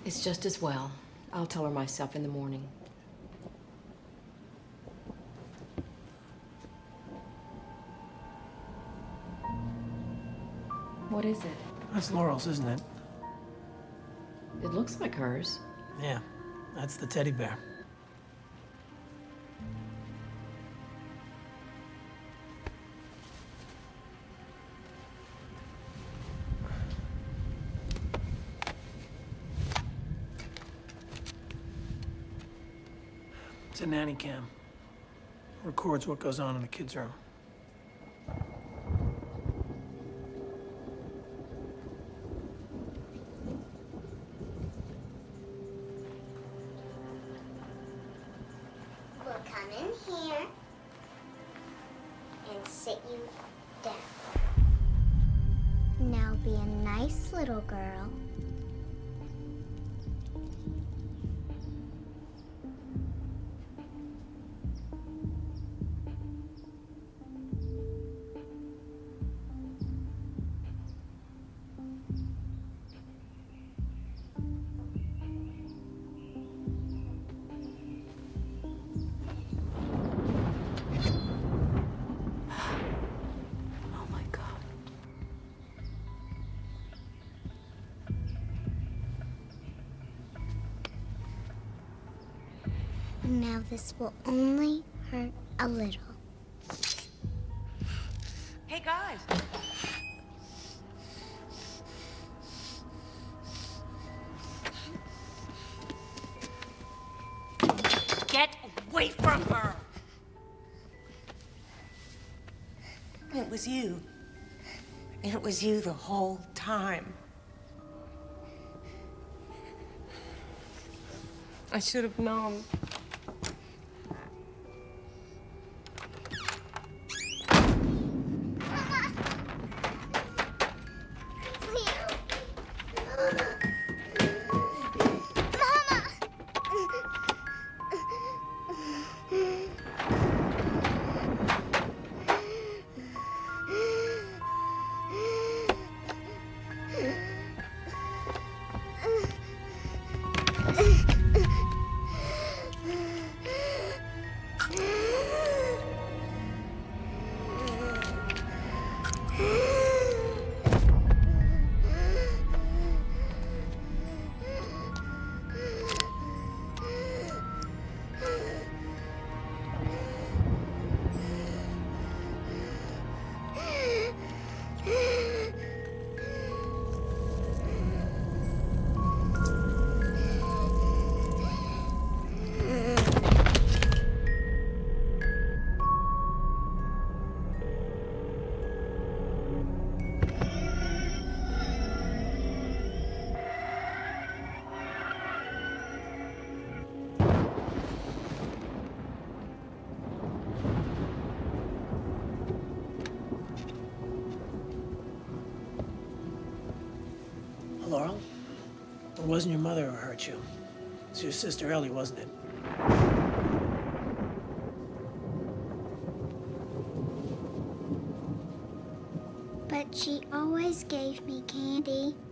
It's just as well. I'll tell her myself in the morning. What is it? That's Laurel's, isn't it? It looks like hers. Yeah, that's the teddy bear. It's a nanny cam. Records what goes on in the kids' room. We'll come in here and sit you down. Now be a nice little girl. Oh my God. Now this will only hurt a little. Hey, guys. Get away from her. It was you. It was you the whole time. I should have known. Laurel? It wasn't your mother who hurt you. It's your sister Ellie, wasn't it? But she always gave me candy.